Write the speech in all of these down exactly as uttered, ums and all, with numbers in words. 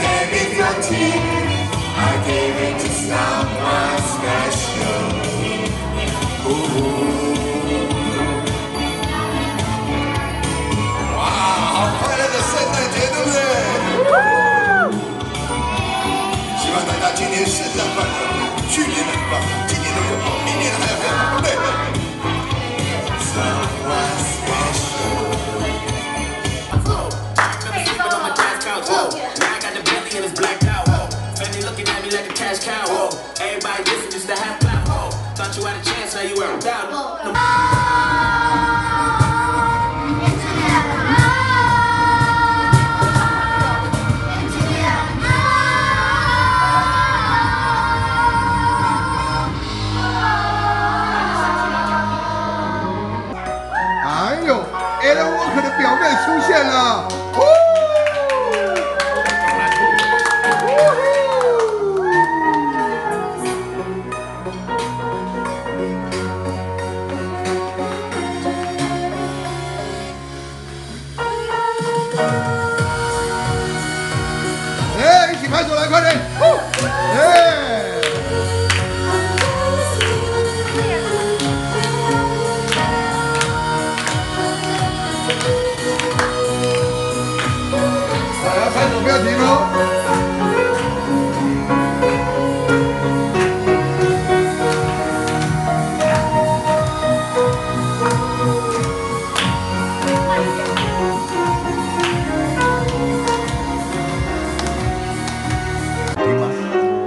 share with your team. I gave it to someone special. Ooh. 哇，好快乐的圣诞节，对不对？希望大家今年圣诞快乐，去年的很棒，今年的更好，明年的还要更好，对不对？ Someone special. Now I got the Bentley and it's blacked out. Family looking at me like a cash cow. Whoa. Everybody different, just a half clap. Whoa. Thought you had a chance, now you were without it. No. 哎呦 ，Alan Walker 的表妹出现了。 哎，一起拍手来，快点！哎。 不要停哦！停吗？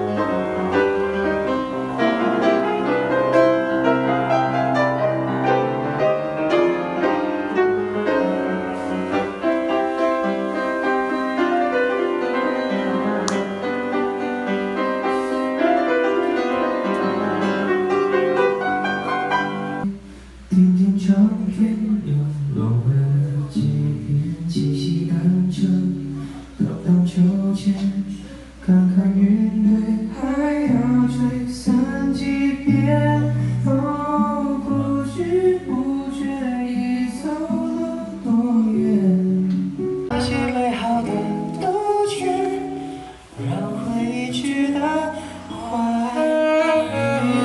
看看云对海要吹散几遍，哦，不知不觉已走了多远。那些美好的都去，让回忆去的怀念。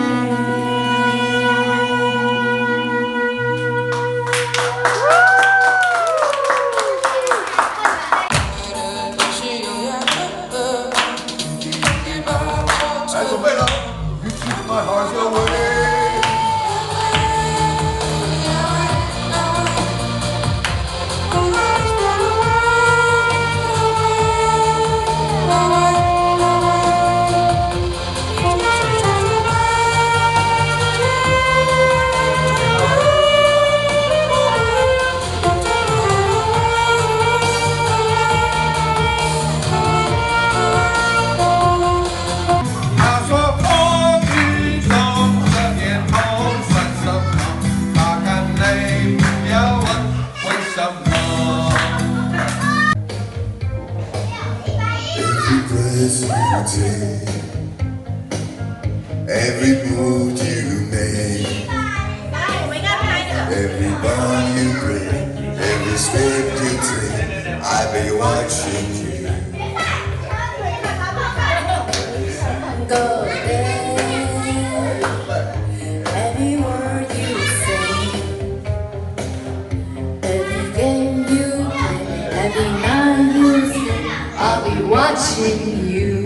来，准备了 ，You keep my heart away。 Every move you make, every bond you break, every step you take, I'll be watching you. Go there, every word you say, every game you play, every night you sleep, I'll be watching you.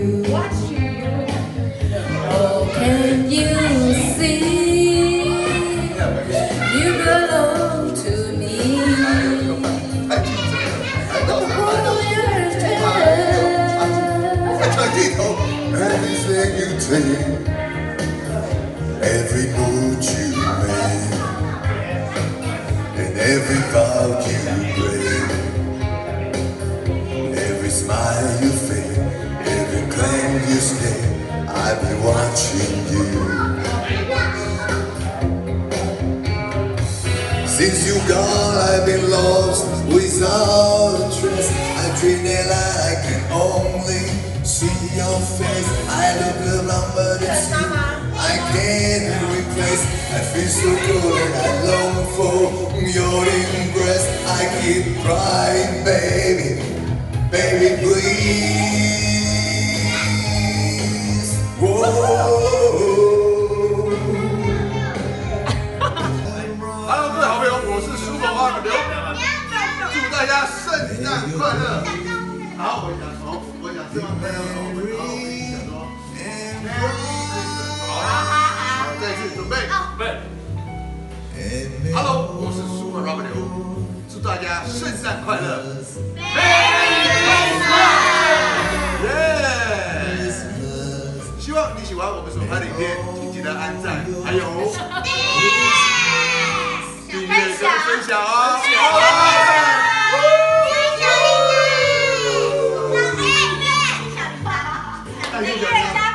Oh, can you see? You belong to me. Everything you take, every mood you make, and every vow you break, every smile you fake, every claim you stay. I've been watching you. Since you gone, I've been lost without a trace. I dream that I can only see your face. I look around, but it's you I can't replace. I feel so cold and I long for your embrace. I keep crying, baby, baby, please. 圣诞快乐的时候，我们好好跟你讲说 好啦，好，再一次准备，准备。Hello， 我是 Superrobertliu， 祝大家圣诞快乐 ，Merry Christmas！ 耶！希望你喜欢我们所拍的影片，请记得按赞，还有订阅跟分享哦。订阅，订阅，订阅，订阅，订阅，订阅。